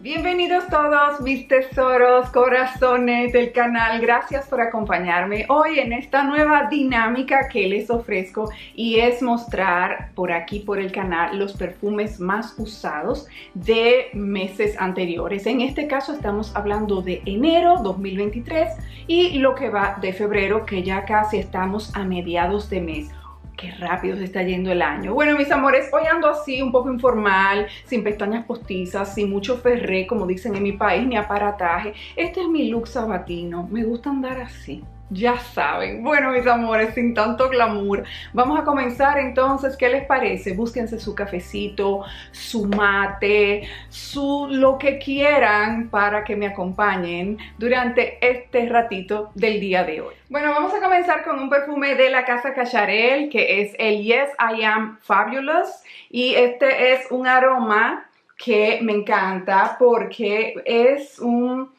Bienvenidos todos mis tesoros, corazones del canal, gracias por acompañarme hoy en esta nueva dinámica que les ofrezco y es mostrar por aquí por el canal los perfumes más usados de meses anteriores. En este caso estamos hablando de enero 2023 y lo que va de febrero, que ya casi estamos a mediados de mes. Qué rápido se está yendo el año. Bueno, mis amores, hoy ando así un poco informal, sin pestañas postizas, sin mucho ferré, como dicen en mi país, ni aparataje. Este es mi look sabatino. Me gusta andar así. Ya saben. Bueno, mis amores, sin tanto glamour, vamos a comenzar entonces. ¿Qué les parece? Búsquense su cafecito, su mate, lo que quieran para que me acompañen durante este ratito del día de hoy. Bueno, vamos a comenzar con un perfume de la casa Cacharel, que es el Yes I Am Fabulous. Y este es un aroma que me encanta porque es un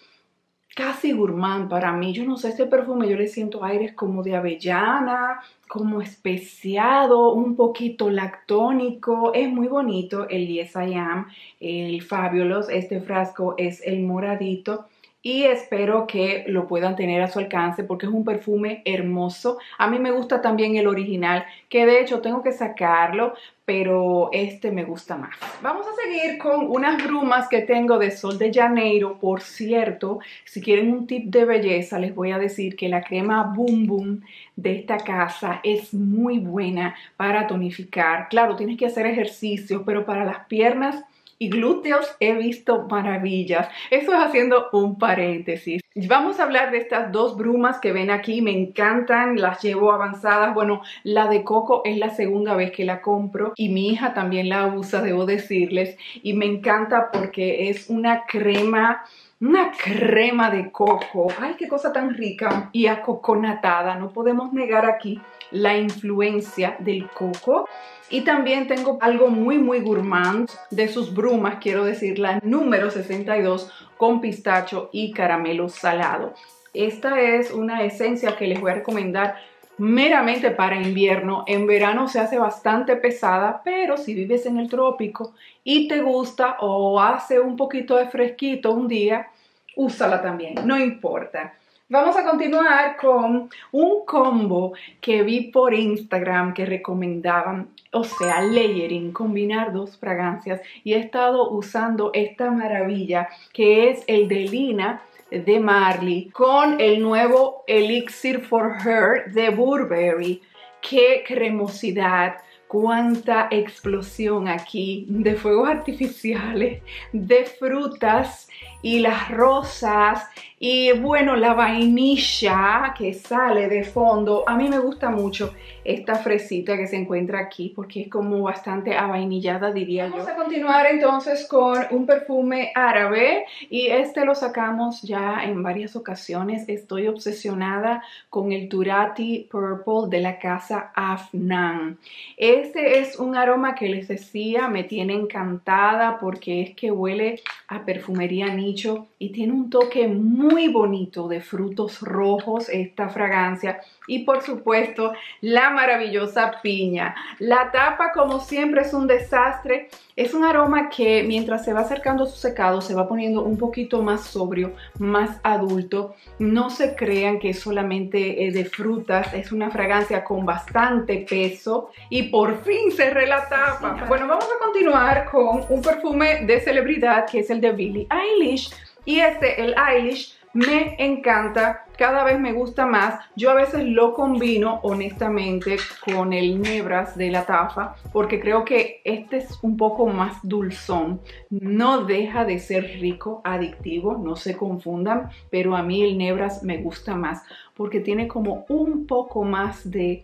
casi gourmand para mí. Yo no sé, este perfume yo le siento aires como de avellana, como especiado, un poquito lactónico. Es muy bonito el Yes I Am, el Fabulous. Este frasco es el moradito y espero que lo puedan tener a su alcance porque es un perfume hermoso. A mí me gusta también el original, que de hecho tengo que sacarlo, pero este me gusta más. Vamos a seguir con unas brumas que tengo de Sol de Janeiro. Por cierto, si quieren un tip de belleza, les voy a decir que la crema Boom Boom de esta casa es muy buena para tonificar. Claro, tienes que hacer ejercicio, pero para las piernas y glúteos he visto maravillas. Eso es haciendo un paréntesis. Vamos a hablar de estas dos brumas que ven aquí. Me encantan, las llevo avanzadas. Bueno, la de coco es la segunda vez que la compro y mi hija también la usa, debo decirles. Y me encanta porque es una crema de coco. ¡Ay, qué cosa tan rica! Y acoconatada. No podemos negar aquí la influencia del coco. Y también tengo algo muy gourmand de sus brumas, quiero decir, la número 62 con pistacho y caramelo salado. Esta es una esencia que les voy a recomendar meramente para invierno. En verano se hace bastante pesada, pero si vives en el trópico y te gusta o hace un poquito de fresquito un día, úsala también, no importa. Vamos a continuar con un combo que vi por Instagram que recomendaban, o sea, layering, combinar dos fragancias. Y he estado usando esta maravilla que es el de Lina de Marley con el nuevo Elixir for Her de Burberry. ¡Qué cremosidad! Cuánta explosión aquí de fuegos artificiales, de frutas y las rosas y bueno, la vainilla que sale de fondo. A mí me gusta mucho esta fresita que se encuentra aquí porque es como bastante avainillada, diría yo. Vamos a continuar entonces con un perfume árabe y este lo sacamos ya en varias ocasiones. Estoy obsesionada con el Turati Purple de la casa Afnan. Este es un aroma que les decía, me tiene encantada porque es que huele a perfumería nicho y tiene un toque muy bonito de frutos rojos esta fragancia y por supuesto la maravillosa piña. La tapa como siempre es un desastre. Es un aroma que mientras se va acercando a su secado se va poniendo un poquito más sobrio, más adulto. No se crean que es solamente de frutas, es una fragancia con bastante peso y por fin cerré la tapa. Bueno, vamos a continuar con un perfume de celebridad que es el de Billie Eilish y el Eilish me encanta, cada vez me gusta más. Yo a veces lo combino honestamente con el Nebras de la Tafa porque creo que este es un poco más dulzón. No deja de ser rico, adictivo, no se confundan, pero a mí el Nebras me gusta más porque tiene como un poco más de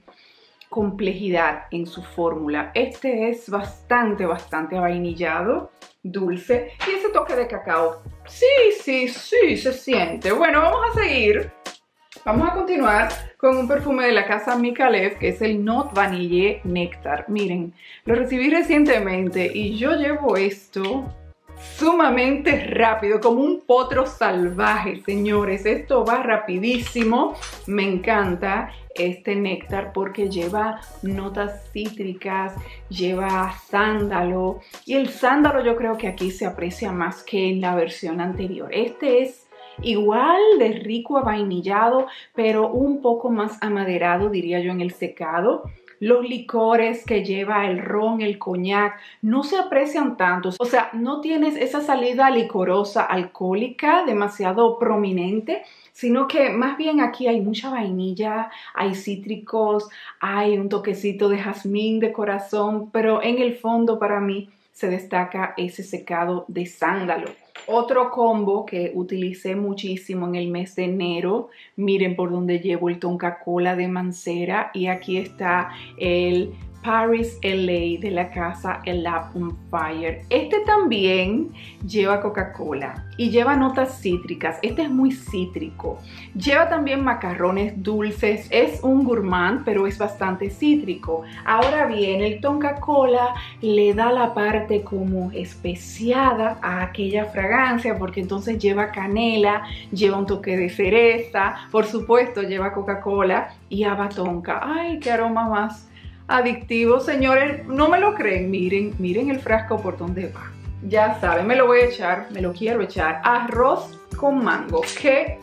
complejidad en su fórmula. Este es bastante avainillado, dulce y ese toque de cacao. Sí, se siente. Bueno, vamos a seguir. Vamos a continuar con un perfume de la casa Micallef que es el Note Vanille Nectar. Miren, lo recibí recientemente y yo llevo esto sumamente rápido, como un potro salvaje, señores. Esto va rapidísimo. Me encanta este néctar porque lleva notas cítricas, lleva sándalo. Y el sándalo yo creo que aquí se aprecia más que en la versión anterior. Este es igual de rico a vainillado, pero un poco más amaderado, diría yo, en el secado. Los licores que lleva el ron, el coñac, no se aprecian tanto. O sea, no tienes esa salida licorosa alcohólica demasiado prominente, sino que más bien aquí hay mucha vainilla, hay cítricos, hay un toquecito de jazmín de corazón, pero en el fondo para mí se destaca ese secado de sándalo. Otro combo que utilicé muchísimo en el mes de enero, miren por donde llevo el Tonka Cola de Mancera y aquí está el Paris LA de la casa El Lab on Fire. Este también lleva Coca-Cola y lleva notas cítricas. Este es muy cítrico. Lleva también macarrones dulces. Es un gourmand, pero es bastante cítrico. Ahora bien, el Tonka Cola le da la parte como especiada a aquella fragancia, porque entonces lleva canela, lleva un toque de cereza, por supuesto lleva Coca-Cola y haba tonka. ¡Ay, qué aroma más adictivo, señores! No me lo creen, miren el frasco por donde va. Ya saben, me lo voy a echar, me lo quiero echar. Arroz con mango, qué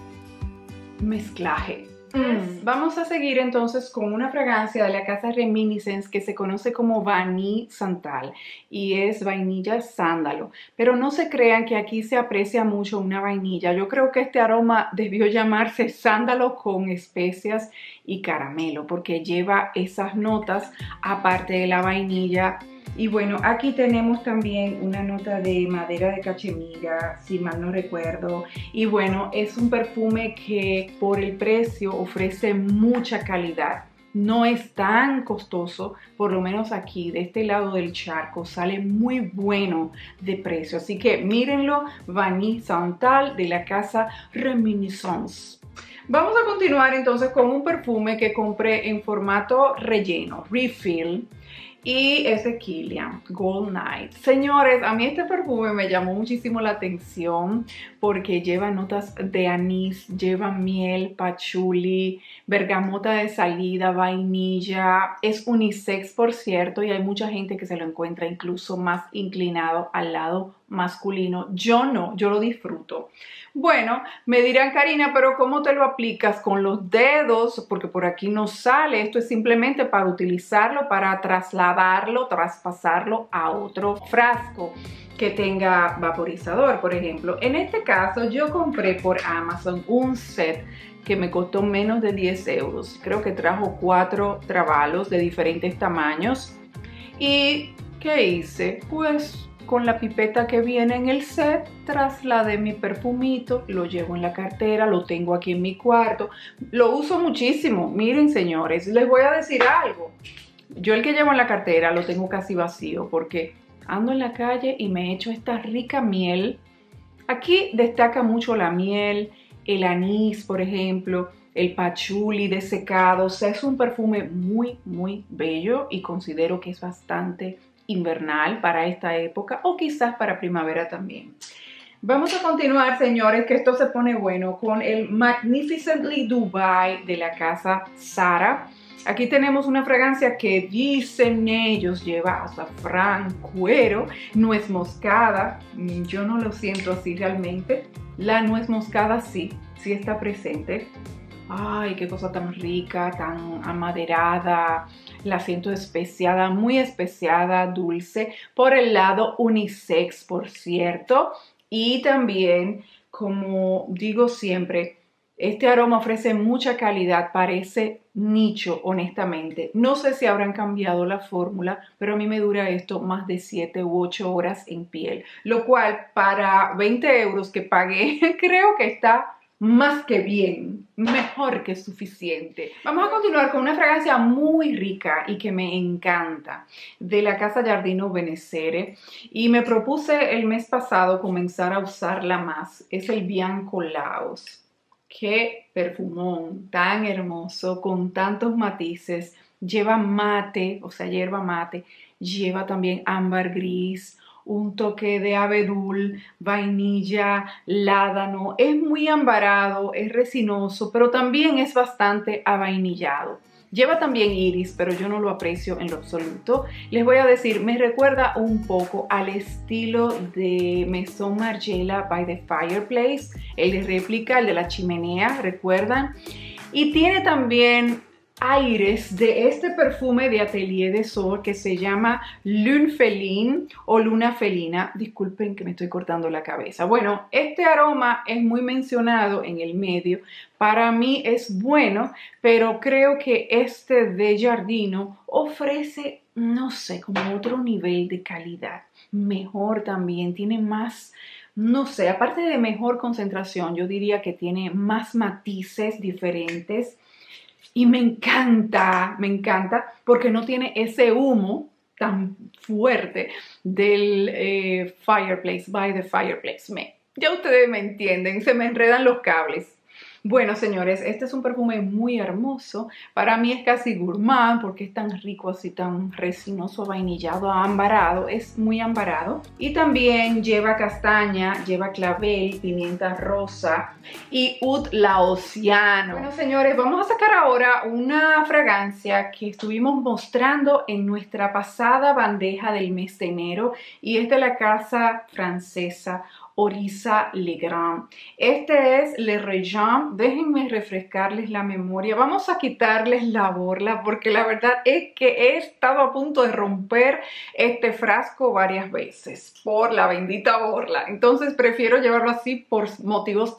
mezclaje. Vamos a seguir entonces con una fragancia de la casa Reminiscence que se conoce como Vanille Santal y es vainilla sándalo, pero no se crean que aquí se aprecia mucho una vainilla. Yo creo que este aroma debió llamarse sándalo con especias y caramelo porque lleva esas notas aparte de la vainilla. Y bueno, aquí tenemos también una nota de madera de cachemira, si mal no recuerdo. Y bueno, es un perfume que por el precio ofrece mucha calidad. No es tan costoso, por lo menos aquí, de este lado del charco, sale muy bueno de precio. Así que mírenlo, Vanille Santal de la casa Reminiscence. Vamos a continuar entonces con un perfume que compré en formato relleno, refill. Y es de Kilian, Gold Night. Señores, a mí este perfume me llamó muchísimo la atención porque lleva notas de anís, lleva miel, pachuli, bergamota de salida, vainilla. Es unisex, por cierto, y hay mucha gente que se lo encuentra incluso más inclinado al lado masculino. Yo no, yo lo disfruto. Bueno, me dirán, Karina, pero ¿cómo te lo aplicas? Con los dedos, porque por aquí no sale. Esto es simplemente para utilizarlo, para trasladarlo, traspasarlo a otro frasco que tenga vaporizador, por ejemplo. En este caso, yo compré por Amazon un set que me costó menos de 10 euros. Creo que trajo 4 trabalos de diferentes tamaños. ¿Y qué hice? Pues con la pipeta que viene en el set, trasladé mi perfumito, lo llevo en la cartera, lo tengo aquí en mi cuarto. Lo uso muchísimo. Miren, señores, les voy a decir algo. Yo el que llevo en la cartera lo tengo casi vacío porque ando en la calle y me echo esta rica miel. Aquí destaca mucho la miel, el anís, por ejemplo, el pachuli desecado. O sea, es un perfume muy, muy bello y considero que es bastante invernal para esta época o quizás para primavera también. Vamos a continuar, señores, que esto se pone bueno con el Magnificently Dubai de la casa Zara. Aquí tenemos una fragancia que dicen ellos lleva azafrán, cuero, nuez moscada. Yo no lo siento así realmente. La nuez moscada sí está presente. Ay, qué cosa tan rica, tan amaderada. La siento especiada, muy especiada, dulce. Por el lado unisex, por cierto. Y también, como digo siempre, este aroma ofrece mucha calidad para ese nicho, honestamente. No sé si habrán cambiado la fórmula, pero a mí me dura esto más de 7 u 8 horas en piel. Lo cual, para 20 euros que pagué, creo que está más que bien, mejor que suficiente. Vamos a continuar con una fragancia muy rica y que me encanta, de la casa Giardino Benessere, y me propuse el mes pasado comenzar a usarla más. Es el Bianco Laos. Qué perfumón tan hermoso, con tantos matices. Lleva mate, o sea, hierba mate, lleva también ámbar gris, un toque de abedul, vainilla, ládano. Es muy ambarado, es resinoso, pero también es bastante avainillado. Lleva también iris, pero yo no lo aprecio en lo absoluto. Les voy a decir, me recuerda un poco al estilo de Maison Margiela by the Fireplace, el de réplica, el de la chimenea, ¿recuerdan? Y tiene también aires de este perfume de Atelier des Ors que se llama Lune Féline o Luna Felina. Disculpen que me estoy cortando la cabeza. Bueno, este aroma es muy mencionado en el medio. Para mí es bueno, pero creo que este de Giardino ofrece, no sé, como otro nivel de calidad. Mejor también, tiene más, no sé, aparte de mejor concentración, yo diría que tiene más matices diferentes. Y me encanta porque no tiene ese humo tan fuerte del Fireplace, by the Fireplace. Ya ustedes me entienden, se me enredan los cables. Bueno, señores, este es un perfume muy hermoso. Para mí es casi gourmand porque es tan rico, así tan resinoso, vainillado, ambarado. Es muy ambarado. Y también lleva castaña, lleva clavel, pimienta rosa y oud laosiano. Bueno, señores, vamos a sacar ahora una fragancia que estuvimos mostrando en nuestra pasada bandeja del mes de enero. Y es de la casa francesa Orisa Legrand. Este es Le Regent. Déjenme refrescarles la memoria. Vamos a quitarles la borla porque la verdad es que he estado a punto de romper este frasco varias veces por la bendita borla. Entonces prefiero llevarlo así por motivos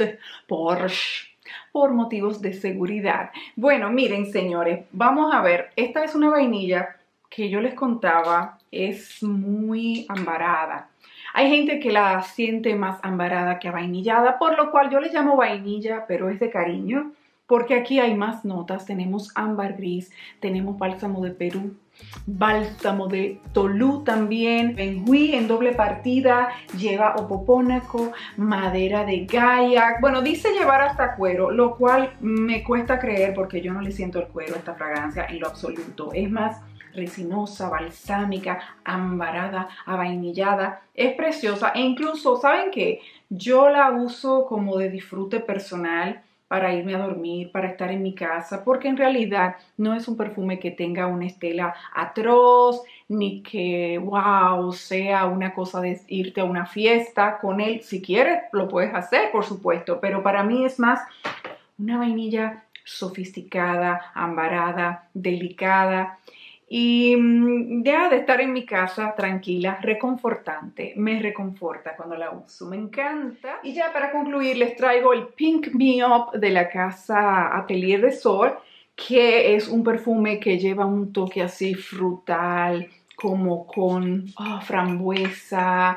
de seguridad. Bueno, miren, señores, vamos a ver. Esta es una vainilla que yo les contaba, es muy ambarada. Hay gente que la siente más ambarada que avainillada, por lo cual yo le llamo vainilla, pero es de cariño, porque aquí hay más notas. Tenemos ámbar gris, tenemos bálsamo de Perú, bálsamo de Tolú también, benjuí en doble partida, lleva opopónaco, madera de gaiac. Bueno, dice llevar hasta cuero, lo cual me cuesta creer porque yo no le siento el cuero a esta fragancia en lo absoluto. Es más resinosa, balsámica, ambarada, avainillada. Es preciosa e incluso, ¿saben qué? Yo la uso como de disfrute personal para irme a dormir, para estar en mi casa, porque en realidad no es un perfume que tenga una estela atroz, ni que, wow, sea una cosa de irte a una fiesta con él. Si quieres, lo puedes hacer, por supuesto, pero para mí es más una vainilla sofisticada, ambarada, delicada. Y ya de estar en mi casa tranquila, reconfortante, me reconforta cuando la uso, me encanta. Y ya para concluir les traigo el Pink Me Up de la casa Atelier des Ors, que es un perfume que lleva un toque así frutal, como con frambuesa,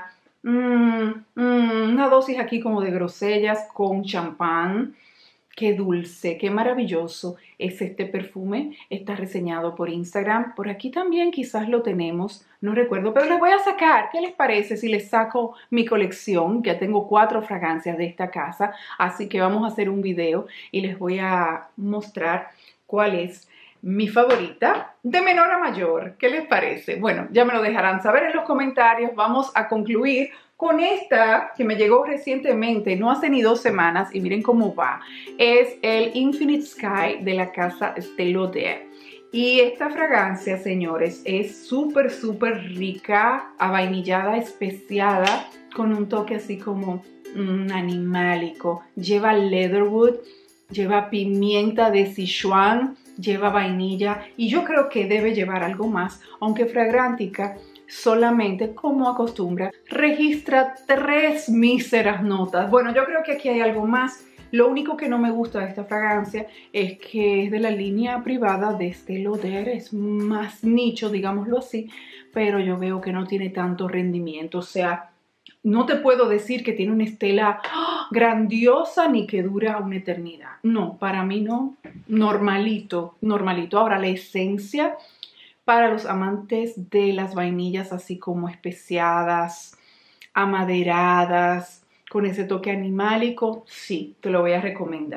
una dosis aquí como de grosellas con champán. Qué dulce, qué maravilloso es este perfume. Está reseñado por Instagram. Por aquí también quizás lo tenemos, no recuerdo, pero les voy a sacar. ¿Qué les parece si les saco mi colección? Ya tengo 4 fragancias de esta casa, así que vamos a hacer un video y les voy a mostrar cuál es mi favorita de menor a mayor. ¿Qué les parece? Bueno, ya me lo dejarán saber en los comentarios. Vamos a concluir con esta que me llegó recientemente, no hace ni 2 semanas, y miren cómo va. Es el Infinite Sky de la casa Estée Lauder. Y esta fragancia, señores, es súper rica, avainillada, especiada, con un toque así como animálico. Lleva leatherwood, lleva pimienta de Sichuan, lleva vainilla y yo creo que debe llevar algo más, aunque Fragrantica solamente, como acostumbra, registra 3 míseras notas. Bueno, yo creo que aquí hay algo más. Lo único que no me gusta de esta fragancia es que es de la línea privada de Estée Lauder, es más nicho, digámoslo así, pero yo veo que no tiene tanto rendimiento. O sea, no te puedo decir que tiene una estela grandiosa ni que dura una eternidad. No, para mí no. Normalito. Ahora, la esencia para los amantes de las vainillas así como especiadas, amaderadas, con ese toque animálico, sí, te lo voy a recomendar.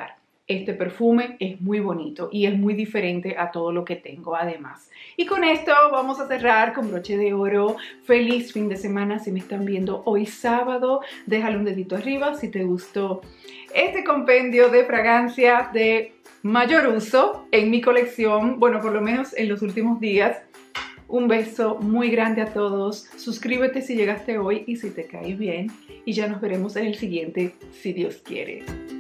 este perfume es muy bonito y es muy diferente a todo lo que tengo además. Y con esto vamos a cerrar con broche de oro. Feliz fin de semana si me están viendo hoy sábado. Déjale un dedito arriba si te gustó este compendio de fragancias de mayor uso en mi colección, bueno, por lo menos en los últimos días. Un beso muy grande a todos. Suscríbete si llegaste hoy y si te cae bien. Y ya nos veremos en el siguiente, si Dios quiere.